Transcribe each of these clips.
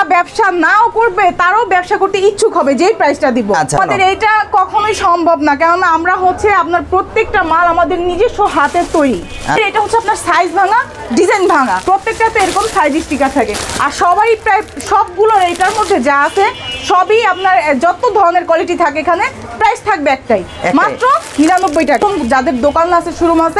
ব্যবসা নাও করবে তারও ব্যবসা করতে ইচ্ছুক হবে যেই প্রাইসটা দিব। আমাদের এটা কখনোই সম্ভব না, কেননা আমরা হচ্ছে আপনার প্রত্যেকটা মাল আমাদের নিজস্ব হাতের তৈরি। এটা হচ্ছে আপনার সাইজ ভাঙা, ডিজাইন ভাঙা, প্রত্যেকটাতে এরকম সাইজ স্টিকার থাকে। আর সবাই প্রায় সবগুলোর এটার মধ্যে যা আছে সবই আপনার যত ধরনের কোয়ালিটি থাকে এখানে প্রাইস থাকবে একটাই, মাত্র 99 টাকা। যাদের দোকান আছে, শোরুম আছে,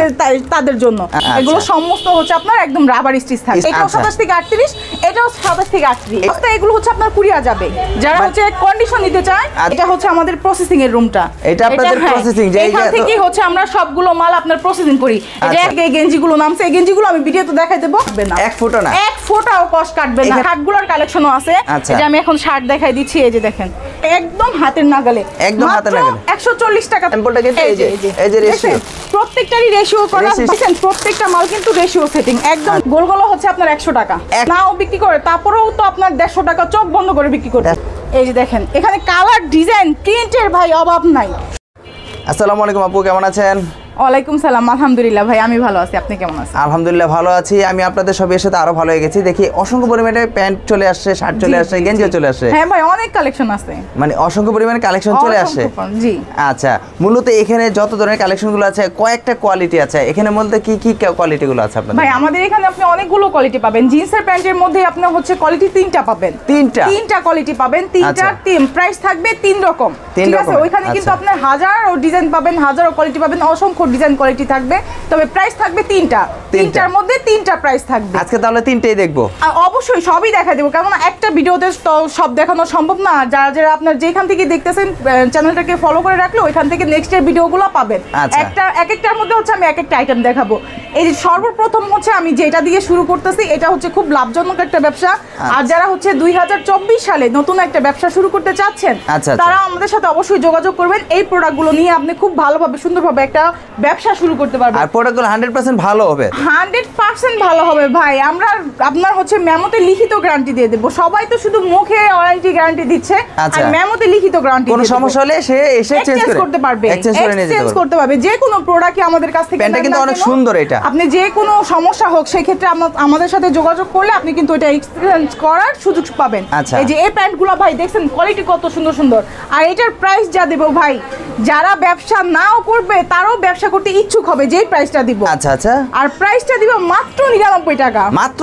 তাদের জন্য এগুলো সমস্ত হচ্ছে আপনার একদম রাবার স্টিচ থাকে। এটাও 27 থেকে 38, এটাও 27 থেকে 38। এগুলো হচ্ছে আপনার কুরিয়া যাবে যারা হচ্ছে কন্ডিশন নিতে চায়। এটা হচ্ছে আমাদের প্রসেসিং এর রুমটা, এটা আপনাদের প্রসেসিং, যে এখান থেকে হচ্ছে আমরা সবগুলো মাল আপনার প্রসেসিং করি। এই গেঞ্জিগুলো নামছে, এই গেঞ্জিগুলো আমি ভিডিওতে দেখাই দেব না, এক ফোঁটাও কষ্ট কাটবে না। শার্টগুলোর কালেকশনও আছে, যে আমি এখন শার্ট দেখাই দিচ্ছি। এই যে দেখেন একদম হাতের নাগালে, একদম হাতের নাগালে 140 টাকা। স্যাম্পলটা কিন্তু এই যে রেশিও, প্রত্যেকটারই রেশিও করা। দেখেন প্রত্যেকটা মাল কিন্তু রেশিও সেটিং একদম। গোলগোলা হচ্ছে আপনার 100 টাকা, নাও বিক্রি করে তারপরেও তো আপনার 150 টাকা চোখ বন্ধ করে বিক্রি করে। এই যে দেখেন এখানে কালার, ডিজাইন, প্রিন্টের ভাই অভাব নাই। আসসালামু আলাইকুম আপু, কেমন আছেন? ওয়ালাইকুম সালাম, আলহামদুলিল্লাহ ভাই আমি ভালো আছি, আপনি কেমন আছেন? আলহামদুলিল্লাহ ভালো আছি। আমি আপনাদের সবের সাথে আরো ভালো হয়ে গেছি। দেখি অসংখ্য পরিমাণে প্যান্ট চলে আসছে, শার্ট চলে আসছে, গেঞ্জিও চলে আসছে। হ্যাঁ ভাই অনেক কালেকশন আছে, মানে অসংখ্য পরিমাণে কালেকশন চলে আসে। জি আচ্ছা, মূলত এখানে যত ধরনের কালেকশনগুলো আছে কয়েকটা কোয়ালিটি আছে। এখানে বলতে কি কি কোয়ালিটিগুলো আছে আপনাদের? ভাই আমাদের এখানে আপনি অনেকগুলো কোয়ালিটি পাবেন। জিন্সের প্যান্টের মধ্যে আপনি হচ্ছে কোয়ালিটি 3টা পাবেন, তিনটা কোয়ালিটি পাবেন। তিনটার প্রাইস থাকবে 3 রকম, ঠিক আছে? ওইখানে কিন্তু আপনার হাজারো ডিজাইন পাবেন, হাজারো কোয়ালিটি পাবেন, অসংখ্য ডিজাইন কোয়ালিটি থাকবে। তবে প্রাইস থাকবে তিনটার মধ্যে 3টা প্রাইস থাকবে। আজকে তাহলে 3টাই দেখবো, অবশ্যই সবই দেখা দেবো, কারণ একটা ভিডিওতে তো সব দেখানো সম্ভব না। যারা যারা আপনার যেখান থেকে দেখতেছেন চ্যানেলটাকে ফলো করে রাখলে ওইখান থেকে নেক্সট এর ভিডিওগুলো পাবেন। একটার মধ্যে হচ্ছে আমি একটা আইটেম দেখাবো। এই যে সর্বপ্রথম হচ্ছে আমি যেটা দিয়ে শুরু করতেছি, এটা হচ্ছে খুব লাভজনক একটা ব্যবসা। আর যারা হচ্ছে 2024 সালে নতুন একটা ব্যবসা শুরু করতে চাচ্ছেন তারা আমাদের সাথে অবশ্যই যোগাযোগ করবেন। এই প্রোডাক্টগুলো নিয়ে আপনি খুব ভালোভাবে সুন্দরভাবে একটা ব্যবসা শুরু করতে পারবেন। আর প্রোডাক্টগুলো 100% ভালো হবে, 100% ভালো হবে ভাই। আমরা আপনার হচ্ছে মেমোতে লিখিত গ্যারান্টি দিয়ে দেব। সবাই তো শুধু মুখে ওয়ারেন্টি গ্যারান্টি দিচ্ছে, আর মেমোতে লিখিত গ্যারান্টি। কোনো সমস্যা হলে সে এসে চেঞ্জ করতে পারবে, এক্সচেঞ্জ করতে পারবে। যে কোনো প্রোডাক্টই আমাদের কাছ থেকে, প্যান্টটা কিন্তু অনেক সুন্দর। এটা আপনি যে কোনো সমস্যা হোক সেই ক্ষেত্রে আমাদের সাথে যোগাযোগ করলে আপনি কিন্তু এটা এক্সচেঞ্জ করার সুযোগ পাবেন। এই যে এই প্যান্টগুলো ভাই দেখছেন কোয়ালিটি কত সুন্দর সুন্দর। আর এটার প্রাইস যা দেব ভাই, যারা ব্যবসা নাও করবে তারও ব্যবসা করতে ইচ্ছুক হবে যেই প্রাইসটা দিব। আচ্ছা আচ্ছা, আর প্রাইসটা দিব মাত্র 99 টাকা, মাত্র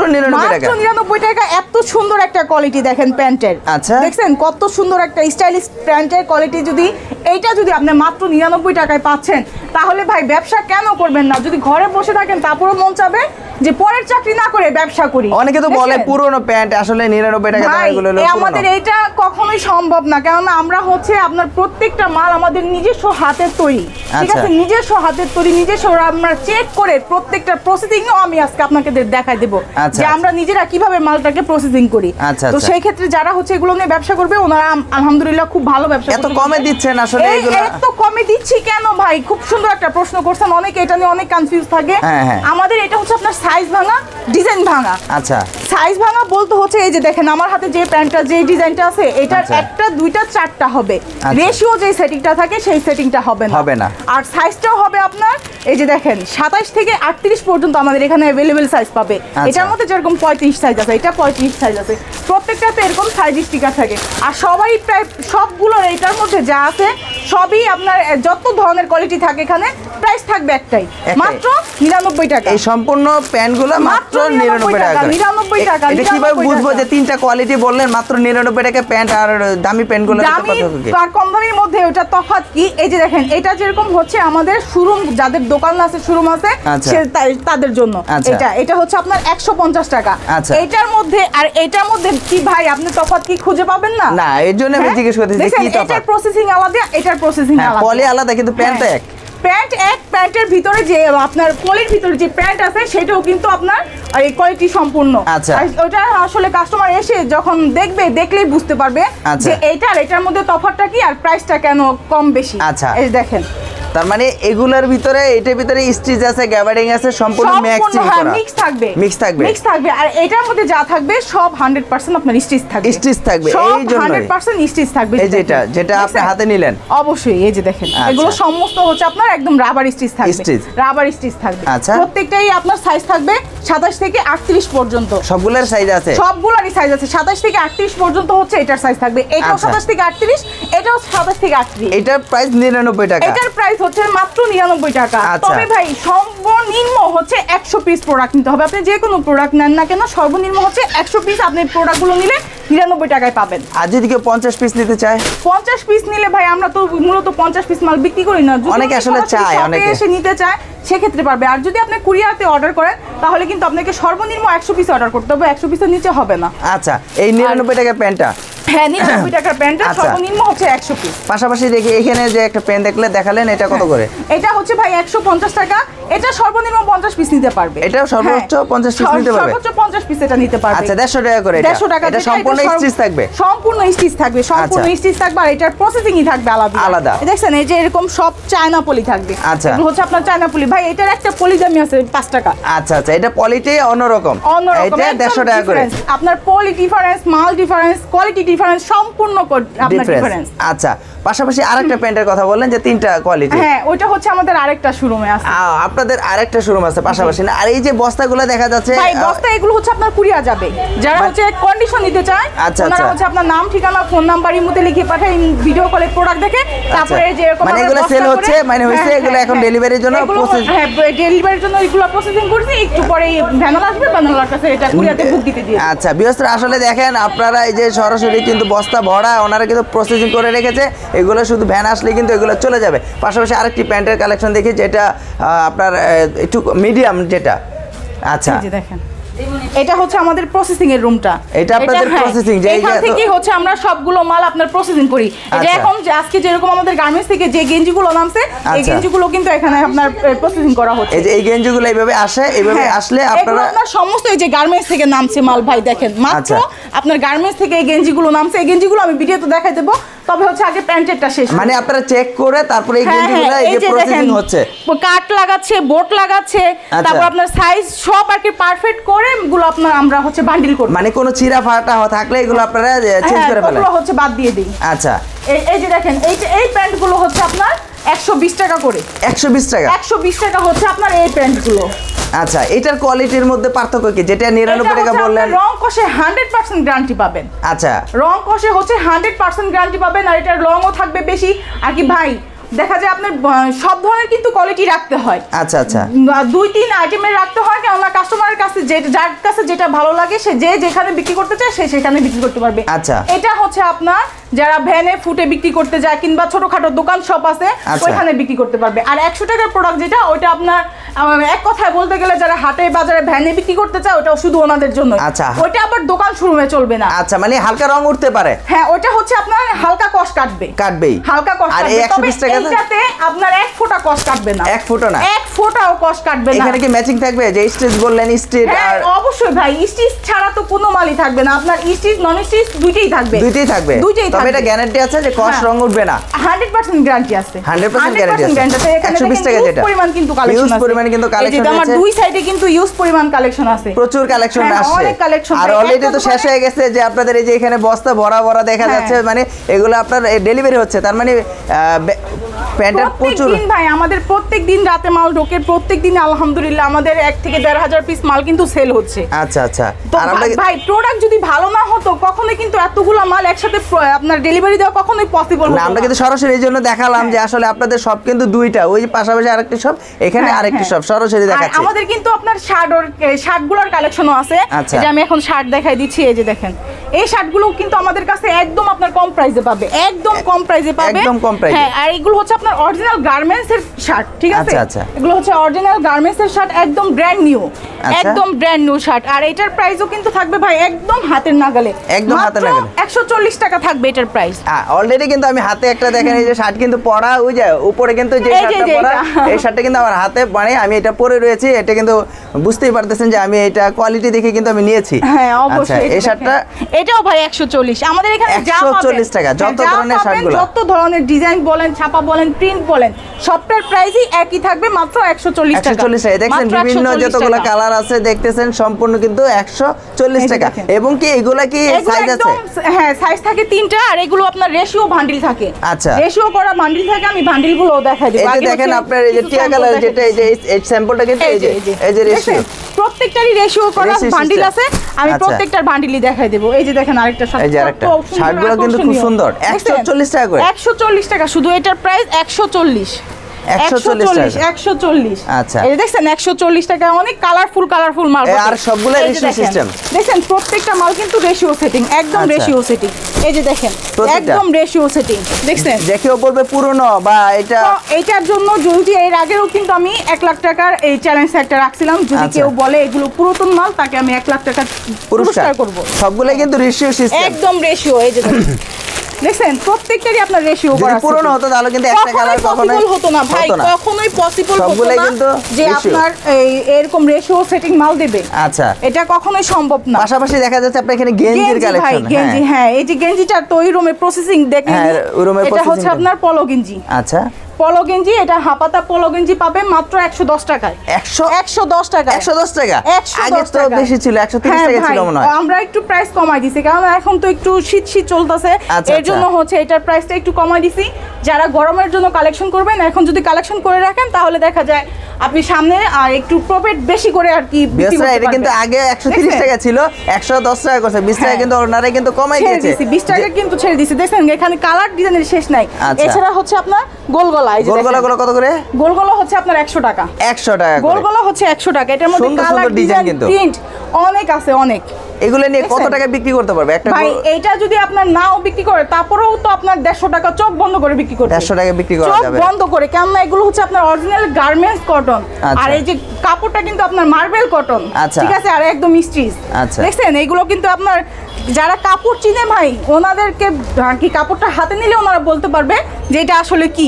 99 টাকা। এত সুন্দর একটা কোয়ালিটি দেখেন প্যান্টের। আচ্ছা দেখছেন কত সুন্দর একটা স্টাইলিশ প্যান্টের কোয়ালিটি। যদি আপনি মাত্র 99 টাকায় পাচ্ছেন তাহলে ভাই ব্যবসা কেন করবেন না? যদি ঘরে বসে থাকেন তারপরও মন চাবে যে পরের চাকরি না করে ব্যবসা করি। অনেকে তো বলে পুরনো প্যান্ট, আসলে 99 টাকা দাম এগুলো হলো। আমাদের এটা কখনোই সম্ভব না, কারণ আমরা হচ্ছে আপনার প্রত্যেকটা মাল আমাদের নিজস্ব হাতের তৈরি, ঠিক আছে? নিজস্ব হাতের তৈরি, নিজস্ব আমরা চেক করে প্রত্যেকটা প্রসেসিংও আমি আজকে আপনাকে দেখাই দেব যে আমরা নিজেরা কিভাবে মালটাকে প্রসেসিং করি। তো সেই ক্ষেত্রে যারা হচ্ছে এগুলো নিয়ে ব্যবসা করবে ওনারা আলহামদুলিল্লাহ খুব ভালো ব্যবসা করবে। এত কমে দিচ্ছেন আসলে এগুলো? এত কমে দিচ্ছি কেন ভাই? খুব সুন্দর একটা প্রশ্ন করছেন, অনেকে এটা নিয়ে অনেক কনফিউজ থাকে। আমাদের এটা হচ্ছে আপনার সাইজ ভাঙা, ডিজাইন ভাঙা। আচ্ছা, সাইজ ভাঙা বলতে হচ্ছে এই যে দেখেন আমার হাতে যে প্যান্টটা, যে ডিজাইনটা আছে এটার একটা, দুইটা, চারটা হবে। রেশিও যে সেটিংটা থাকে সেই সেটিংটা হবে না। আর সাইজটাও হবে আপনার এই যে দেখেন 27 থেকে 38 পর্যন্ত আমাদের এখানে अवेलेबल সাইজ পাবে। এটার মধ্যে যেরকম 35 সাইজ আছে, এটা 35 সাইজ আছে, প্রত্যেকটাতে এরকম সাইজ স্টিকার থাকে। আর সবাই প্রায় সবগুলোর এটার মধ্যে যা আছে সবই আপনার যত ধরনের কোয়ালিটি থাকে এখানে প্রাইস থাকবে একটাই, মাত্র 99 টাকা। এই সম্পূর্ণ প্যান্টগুলো মাত্র 99 টাকা। 99 টাকা। এটা কিভাবে বুঝবো যে তিনটা কোয়ালিটি বললেন মাত্র 99 টাকা প্যান্ট আর দামি প্যান্টগুলো আর কম দামের মধ্যে ওটা তফাৎ কি? এই যে দেখেন এটা যেরকম হচ্ছে আমাদের শোরুম, যাদের দোকান আছে, শোরুম আছে তাদের জন্য এটা হচ্ছে আপনার 150 টাকা। এটার মধ্যে আর এটার মধ্যে কি ভাই আপনি তফাৎ কি খুঁজে পাবেন না? না, এর জন্য আমি জিজ্ঞেস করতেছি কি তফাৎ। এটার প্রসেসিং আলাদা, এটার প্রসেসিং আলাদা, পলি আলাদা, কিন্তু প্যান্ট এক। প্যান্ট এক, প্যান্টের ভিতরে যে আপনার পলির ভিতরে যে প্যান্ট আছে সেটাও কিন্তু আপনার এই কোয়ালিটি সম্পূর্ণ। ওটা আসলে কাস্টমার এসে যখন দেখবে, দেখলেই বুঝতে পারবে যে এটার মধ্যে তফাৎটা কি আর প্রাইসটা কেন কম বেশি। এই দেখেন তার মানে এগুলোর ভিতরে এটার ভিতরে স্টিচ আছে, গ্যাবার্ডিং আছে, সম্পূর্ণ ম্যাচিং করা, মিক্স থাকবে আর এটার মধ্যে যা থাকবে সব 100% আপনার স্টিচ থাকবে, এই জন্য 100% স্টিচ থাকবে। এই যেটা আপনি হাতে নিলেন, অবশ্যই এই যে দেখেন এগুলো সমস্ত হচ্ছে আপনার একদম রাবার স্টিচ থাকবে, আচ্ছা প্রত্যেকটাই আপনার সাইজ থাকবে 27 থেকে 38 পর্যন্ত, সবগুলোর সাইজ আছে, সবগুলোরই সাইজ আছে 27 থেকে 38 পর্যন্ত হচ্ছে এটার সাইজ থাকবে, এটাও 27 থেকে 38, এটাও 27 থেকে 38। এটার প্রাইস 99 টাকা, এটার প্রাইস হচ্ছে মাত্র 99 টাকা। তবে ভাই সর্বনিম্ন হচ্ছে 100 পিস প্রোডাক্ট নিতে হবে, আপনি যে কোনো প্রোডাক্ট নেন না কেন সর্বনিম্ন হচ্ছে 100 পিস আপনি প্রোডাক্টগুলো নিলে 99 টাকায় পাবেন। আর যদি কেউ 50 পিস নিতে চায়, 50 পিস নিলে ভাই আমরা তো মূলত 50 পিস মাল বিক্রি করি না, অনেকে আসলে চায়, অনেকে এসে নিতে চায় সেক্ষেত্রে পারবে। আর যদি আপনি কুরিয়ারতে অর্ডার করেন তাহলে কিন্তু আপনাকে সর্বনিম্ন 100 পিস অর্ডার করতে হবে, 100 পিসের নিচে হবে না। আচ্ছা এই 99 টাকার প্যান্টটা, হ্যাঁ 99 টাকার প্যান্টটা সর্বনিম্ন হচ্ছে 100 পিস। পাশাপাশি দেখি এখানে যে একটা প্যান্ট দেখালেন, এটা কত করে? এটা হচ্ছে ভাই 150 টাকা, এটা সর্বনিম্ন 50 পিস নিতে পারবে, এটাও সর্বোচ্চ 50 পিস নিতে পারবে, সর্বোচ্চ 50 পিস এটা নিতে পারবে। আচ্ছা 150 টাকা করে, 150 টাকা, এটা সম্পূর্ণ স্টিচ থাকবে, সম্পূর্ণ স্টিচ থাকবে, সম্পূর্ণ স্টিচ থাকবে। আর এটার প্রসেসিংই থাকবে আলাদা। দেখছেন এই যে এরকম সব চায়না পলি থাকবে, এগুলো হচ্ছে আপনার চায়না পলি। ভাই এটার একটা পলি দামি আছে 5 টাকা। আচ্ছা এটা পলিটাই অন্যরকম, এটা 150 টাকা করে। আপনার পলি ডিফারেন্স, মাল ডিফারেন্স, কোয়ালিটি ডিফারেন্স, সম্পূর্ণ আপনার ডিফারেন্স। আচ্ছা পাশাপাশি আরেকটা প্যান্টের কথা বললেন যে 3টা কোয়ালিটি, হ্যাঁ ওইটা হচ্ছে আমাদের আরেকটা শোরুমে আছে। আপনাদের আরেকটা শোরুম আছে পাশাপাশি না? আর এই যে বস্তাগুলো দেখা যাচ্ছে, ভাই বস্তা এগুলো হচ্ছে আপনার কুরিয়ার যাবে, যারা হচ্ছে কন্ডিশন নিতে চায় ওনারা হচ্ছে আপনার নাম, ঠিকানা, ফোন নাম্বার ইমোতে লিখে পাঠায়, ভিডিও কলে প্রোডাক্ট দেখে তারপরে যে এরকম মানে এগুলো সেল হচ্ছে, মানে হইছে এগুলো এখন ডেলিভারির জন্য প্রসেস, হ্যাঁ ডেলিভারির জন্য এগুলো প্রসেসিং করছি, একটু পরে ভ্যানাল আসবে, ভ্যানালার কাছে এটা কুরিয়ারতে বুক দিতে দিয়ে। আচ্ছা বিয়স্ত্র আসলে দেখেন আপনারা এই যে সরাসরি কিন্তু বস্তা ভরা ওনারা কিন্তু প্রসেসিং করে রেখেছে, এগুলো শুধু ভ্যান আসলে কিন্তু এগুলো চলে যাবে। পাশাপাশি আরেকটি প্যান্টের কালেকশন দেখি যেটা আপনার একটু মিডিয়াম যেটা, আচ্ছা দেখেন এটা হচ্ছে আমাদের প্রসেসিং এর রুমটা, এটা আপনাদের প্রসেসিং, যে এখান থেকে হচ্ছে আমরা সবগুলো মাল আপনার প্রসেসিং করি। এটা এখন আজকে যেরকম আমাদের গার্মেন্টস থেকে যে গেঞ্জিগুলো নামছে এই গেঞ্জিগুলো কিন্তু এখানে আপনার প্রসেসিং করা হচ্ছে। এই যে এই গেঞ্জিগুলো এইভাবে আসে, এইভাবে আসলে আপনারা আপনার সমস্ত এই যে গার্মেন্টস থেকে নামছে মাল ভাই দেখেন, মাত্র আপনার গার্মেন্টস থেকে এই গেঞ্জিগুলো নামছে। এই গেঞ্জিগুলো আমি ভিডিওতে দেখাই দেব, তবে হচ্ছে আগে প্যান্টেরটা শেষ, মানে আপনারা চেক করে তারপরে এই গেঞ্জিগুলো এই যে প্রসেসিং হচ্ছে, কাট লাগাচ্ছে, বোট লাগাচ্ছে, তারপর আপনার সাইজ সব আর কি পারফেক্ট করে এগুলো আপনার আমরা হচ্ছে বান্ডিল করি, মানে কোনো চিরা ফাটা থাকলে এগুলো আপনারা চেঞ্জ করে ফেলেন, এগুলো হচ্ছে বাদ দিয়ে দিই। আচ্ছা এই যে দেখেন এই প্যান্টগুলো হচ্ছে আপনার 120 টাকা করে, 120 টাকা, 120 টাকা হচ্ছে আপনার এই প্যান্টগুলো। আচ্ছা এটার কোয়ালিটির মধ্যে পার্থক্য কি? যেটা 99 টাকা বললেন, রং কষে 100% গ্যারান্টি পাবেন। আচ্ছা রং কষে হচ্ছে 100% গ্যারান্টি পাবেন, আর এটার রংও থাকবে বেশি আর কি ভাই। দেখা যায় আপনার সব ধরনের কিন্তু কোয়ালিটি রাখতে হয়, আচ্ছা 2-3 আইটেমের রাখতে হয়, কারণ কাস্টমারের কাছে যার কাছে যেটা ভালো লাগে সে যেখানে বিক্রি করতে চায় সে সেখানে বিক্রি করতে পারবে। আচ্ছা এটা হচ্ছে আপনার যারা ভ্যানে ফুটে বিক্রি করতে যায় কিংবা ছোটখাটো দোকান শপ আছে ওইখানে বিক্রি করতে পারবে। আর 100 টাকার প্রোডাক্ট যেটা ওইটা আপনার এক কথায় বলতে গেলে যারা হাটে বাজারে ভ্যানে বিক্রি করতে চায় ওটা শুধু ওনাদের জন্য, ওইটা আবার দোকান শোরুমে চলবে না। আচ্ছা মানে হালকা রং উঠতে পারে, হ্যাঁ ওটা হচ্ছে আপনার হালকা কস্ট কাটবেই, হালকা কস্ট। আর এই 120 টাকা এটাতে আপনার 1 ফোঁটা কস্ট কাটবে না, 1 ফোঁটা না, 1 ফোঁটাও কস্ট কাটবে না। এখানে কি ম্যাচিং থাকবে? যে স্টিচ বললেন স্টিচ, আর অবশ্যই ভাই স্টিচ ছাড়া তো কোনো মালই থাকবে না, আপনার স্টিচ নন স্টিচ দুইটাই থাকবে, তবে এটা গ্যারান্টি আছে যে কস্ট রং উঠবে না, 100% গ্যারান্টি আছে, 100% গ্যারান্টি আছে। 120 টাকা যেটা পরিমাণ কিন্তু কালেকশন আছে, পরিমাণ কিন্তু কালেকশন আছে, আমার দুই সাইডে কিন্তু ইউজ পরিমাণ কালেকশন আছে, প্রচুর কালেকশন আসছে, অনেক কালেকশন। আর অলরেডি তো শেষ হয়ে গেছে যে আপনাদের এই যে এখানে বস্তা ভরা দেখা যাচ্ছে, মানে এগুলো আপনার ডেলিভারি হচ্ছে, তার মানে প্যান্টের প্রচুর দিন ভাই আমাদের প্রত্যেক দিন রাতে মাল ঢোকে, প্রত্যেক দিন আলহামদুলিল্লাহ আমাদের 1 থেকে 1,500 পিস মাল কিন্তু সেল হচ্ছে। আচ্ছা আর আমরা ভাই প্রোডাক্ট যদি ভালো না হতো কখনোই কিন্তু এতগুলো মাল একসাথে আপনার ডেলিভারি দেওয়া কখনোই পসিবল হতো না। আমরা কিন্তু সরাসরি এই জন্য দেখালাম যে আসলে আপনাদের সব কিন্তু দুইটা, ওই পাশাপাশি আরেকটি সব, এখানে আরেকটি সব সরাসরি দেখাচ্ছি। আমাদের কিন্তু আপনার শার্টগুলোর কালেকশনও আছে, যে আমি এখন শার্ট দেখাই দিচ্ছি। এই যে দেখেন এই শার্টগুলো কিন্তু আমাদের কাছে একদম আপনার কম প্রাইসে পাবে, একদম কম প্রাইসে পাবে, একদম কম প্রাইসে। হ্যাঁ আর এগুলো হচ্ছে আপনার অরিজিনাল গার্মেন্টস এর শার্ট, ঠিক আছে? এগুলো হচ্ছে অরিজিনাল গার্মেন্টস এর শার্ট, একদম ব্র্যান্ড নিউ, একদম ব্র্যান্ড নিউ শার্ট। আর এটার প্রাইসও কিন্তু থাকবে ভাই একদম হাতের নাগালে, হাতে না গেলে 140 টাকা থাকবে এটার প্রাইস। অলরেডি কিন্তু আমি হাতে একটা দেখেন এই যে শার্ট কিন্তু পরা ওই যে উপরে কিন্তু যে শার্টটা পরা এই শার্টটা কিন্তু আমার হাতে মানে আমি এটা পরে রয়েছি, এটা কিন্তু বুঝতেই পারতেছেন যে আমি এটা কোয়ালিটি দেখে কিন্তু আমি নিয়েছি। হ্যাঁ অবশ্যই এই শার্টটা এটাও ভাই 140 আমাদের এখানে যা 140 টাকা যত ধরনের শার্টগুলো যত ধরনের ডিজাইন বলেন ছাপা বলেন প্রিন্ট বলেন সবটার প্রাইসই একই থাকবে মাত্র 140 টাকা। 140 টাকা দেখেন বিভিন্ন যতগুলো কালার আছে দেখতেছেন সম্পূর্ণ কিন্তু 140 টাকা। এবং কি এগুলা কি সাইজ আছে? হ্যাঁ সাইজ থাকে 3টা আর এগুলো আপনার রেশিও বান্ডিল থাকে। আচ্ছা রেশিও করা বান্ডিল থাকে, আমি বান্ডিলগুলো দেখাই দেব। এই যে দেখেন আপনার এই যে টিয়া কালার যেটা এই স্যাম্পলটা কিন্তু এই যে রেশিও প্রত্যেকটারই রেশিও করা বান্ডিল আছে, আমি প্রত্যেকটার বান্ডিলই দেখাই দেব। এই যে দেখেন আরেকটা শার্ট, এই যে আরেকটা শার্টগুলো কিন্তু খুব সুন্দর 140 টাকা করে। 140 টাকা শুধু এটার প্রাইস 140। 140 আচ্ছা এই দেখছেন 140 টাকা অনেক কালারফুল মাল আর সবগুলো রেশিও সিস্টেম। দেখেন প্রত্যেকটা মাল কিন্তু রেশিও সেটিং, একদম রেশিও সেটিং। এই যে দেখেন একদম রেশিও সেটিং দেখছেন। যে কেউ বলবে পুরনো বা এটার জন্য যদি এর আগেও কিন্তু আমি 1 লাখ টাকার এই চ্যালেঞ্জ একটা রাখছিলাম, যদি কেউ বলে এগুলো পুরাতন মাল তাকে আমি 1 লাখ টাকা পুরস্কার করব। সবগুলো কিন্তু রেশিও সিস্টেম, একদম রেশিও। এই যে দেখছেন প্রত্যেকটারই আপনার রেশিও করা আছে। যদি পুরনো হতো তাহলে কিন্তু একটা কালার কখনোই হতো না ভাই, কখনোই পসিবল হতো না যে আপনার এরকম রেশিও সেটিং মাল দেবে। আচ্ছা এটা কখনোই সম্ভব না। পাশাপাশি দেখা যাচ্ছে আপনার এখানে গেঞ্জির কালেকশন। গেঞ্জি হ্যাঁ এই যে গেঞ্জিটা তো ওই রুমে প্রসেসিং দেখেন, এটা হচ্ছে আপনার পলো গেঞ্জি। আচ্ছা পলো গেঞ্জি, এটা হাপাতা পলো গেঞ্জি পাবেন মাত্র 110 টাকায়। 110 টাকা 110 টাকা। আগে তো বেশি ছিল 130 টাকা ছিল মনে হয়। আমরা একটু প্রাইস কমাই দিছি কারণ এখন তো একটু শীত চলতেছে, এর জন্য হচ্ছে এটার প্রাইসটা একটু কমাই দিছি। যারা গরমের জন্য কালেকশন করবেন এখন যদি কালেকশন করে রাখেন তাহলে দেখা যায় আপনি সামনে আর একটু প্রফিট বেশি করে আর কি বিক্রি করতে পারবেন। এটা কিন্তু আগে 130 টাকা ছিল 110 টাকা করছে, 20 টাকা কিন্তু ওনারা কিন্তু কমাই দিয়েছে। 20 টাকা কিন্তু ছেড়ে দিয়েছে। দেখেন এখানে কালার ডিজাইনের শেষ নাই। এছাড়া হচ্ছে আপনার গোল গলা, এই যে গোলগলাগুলো কত করে? গোলগলা হচ্ছে আপনার 100 টাকা। 100 টাকা করে গোলগলা হচ্ছে 100 টাকা। এটার মধ্যে কালার ডিজাইন কিন্তু প্রিন্ট অনেক আছে অনেক। এগুলো নিয়ে কত টাকা বিক্রি করতে পারবে একটা ভাই? এটা যদি আপনার নাও বিক্রি করে তারপরেও তো আপনার 150 টাকা চোখ বন্ধ করে বিক্রি করতে। 150 টাকা বিক্রি করা যাবে চোখ বন্ধ করে, কারণ এগুলো হচ্ছে আপনার অরিজিনাল গার্মেন্টস কটন। আর এই যে কাপড়টা কিন্তু আপনার মার্বেল কটন, ঠিক আছে, আর একদম স্টিচ। দেখছেন এগুলো কিন্তু আপনার যারা কাপড় চিনে ভাই ওনাদেরকে কি কাপড়টা হাতে নিলে ওনারা বলতে পারবে যে এটা আসলে কি।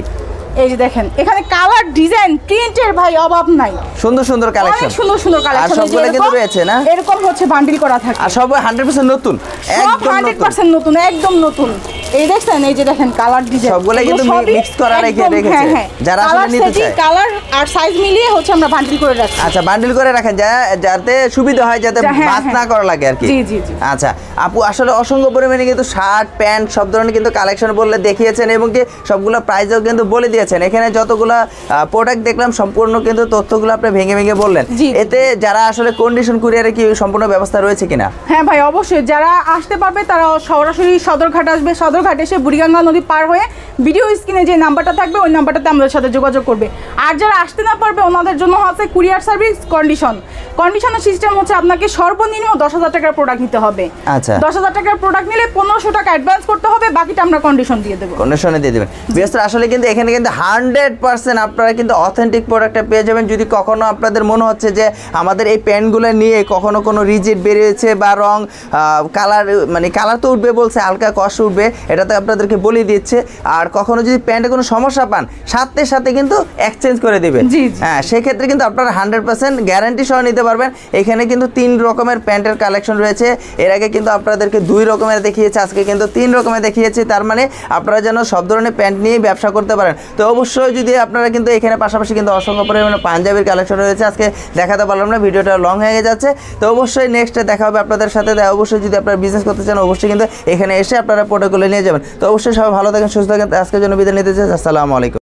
এই যে দেখেন এখানে কালার ডিজাইন প্রিন্টের ভাই অভাব নাই, সুন্দর সুন্দর কালেকশন, সুন্দর কালেকশন। আর সবগুলো কিন্তু রয়েছে না, এরকম হচ্ছে বান্ডিল করা থাকে। আর সব 100% নতুন, একদম 100% নতুন, একদম নতুন। এই দেখছেন এই যে দেখেন কালার ডিজাইন সবগুলো কিন্তু মিক্স করা রেখেছে যারা আসলে নিতে চায়। কালার আর সাইজ মিলিয়ে হচ্ছে আমরা বান্ডিল করে রাখি। আচ্ছা বান্ডিল করে রাখেন যাতে সুবিধা হয়, যাতে বাস না করা লাগে আর কি। জি জি জি। আচ্ছা আপু আসলে অসংখ্য পরিমাণে কিন্তু শার্ট প্যান্ট সব ধরনের কিন্তু কালেকশন বললে দেখিয়েছেন এবং কি সবগুলো প্রাইসও কিন্তু বলে দিয়েছেন। এখানে যতগুলো প্রোডাক্ট দেখলাম সম্পূর্ণ কিন্তু তথ্যগুলো আপনি ভেঙে ভেঙে বললেন। এতে যারা আসলে কন্ডিশন কুরিয়ারে কি সম্পূর্ণ ব্যবস্থা রয়েছে কিনা? হ্যাঁ ভাই অবশ্যই, যারা আসতে পারবে তারা সরাসরি সদরঘাট আসবে, সদরঘাট এসে বুড়িগঙ্গা নদী পার হয়ে ভিডিও স্ক্রিনে যে নাম্বারটা থাকবে ওই নাম্বারটাতে আমাদের সাথে যোগাযোগ করবে। আর যারা আসতে না পারবে ওনাদের জন্য আছে কুরিয়ার সার্ভিস কন্ডিশনের সিস্টেম হচ্ছে আপনাকে সর্বনিম্ন 10,000 টাকার প্রোডাক্ট নিতে হবে। আচ্ছা 10,000 টাকার প্রোডাক্ট নিলে 1500 টাকা অ্যাডভান্স করতে হবে, বাকিটা আমরা কন্ডিশন দিয়ে দেবো। কন্ডিশনে দিয়ে দেবেন। বিশেষ আসলে কিন্তু এখানে কিন্তু 100% আপনারা কিন্তু অথেন্টিক প্রোডাক্টটা পেয়ে যাবেন। যদি কখনো আপনাদের মনে হচ্ছে যে আমাদের এই প্যান্টগুলো নিয়ে কখনো কোনো রিজিড বেরিয়েছে বা রং কালার মানে কালার তো উঠবে বলছে, হালকা কষ্ট উঠবে, এটা তো আপনাদেরকে বলে দিচ্ছে। আর কখনো যদি প্যান্টে কোনো সমস্যা পান সাথে সাথে কিন্তু এক্সচেঞ্জ করে দেবেন। হ্যাঁ সেক্ষেত্রে কিন্তু আপনারা 100% গ্যারান্টি সহ নিতে পারবেন। এখানে কিন্তু 3 রকমের প্যান্টের কালেকশন রয়েছে। এর আগে কিন্তু আপনাদেরকে 2 রকমের দেখিয়েছে, আজকে কিন্তু 3 রকমের দেখিয়েছি। তার মানে আপনারা যেন সব ধরনের প্যান্ট নিয়ে ব্যবসা করতে পারেন। তো অবশ্যই যদি আপনারা কিন্তু এখানে পাশাপাশি কিন্তু অসংখ্য পরিমাণে পাঞ্জাবির কালেকশন রয়েছে। আজকে দেখাতে পারলাম না, ভিডিওটা লং হয়ে যাচ্ছে। তো অবশ্যই নেক্সটে দেখা হবে আপনাদের সাথে। অবশ্যই যদি আপনারা বিজনেস করতে চান অবশ্যই কিন্তু এখানে এসে আপনারা প্রোডাক্টগুলো নিয়ে যাবেন। তো অবশ্যই সবাই ভালো থাকেন, সুস্থ থাকেন। আজকের জন্য বিদায় নিতে চাই। আসসালামু আলাইকুম।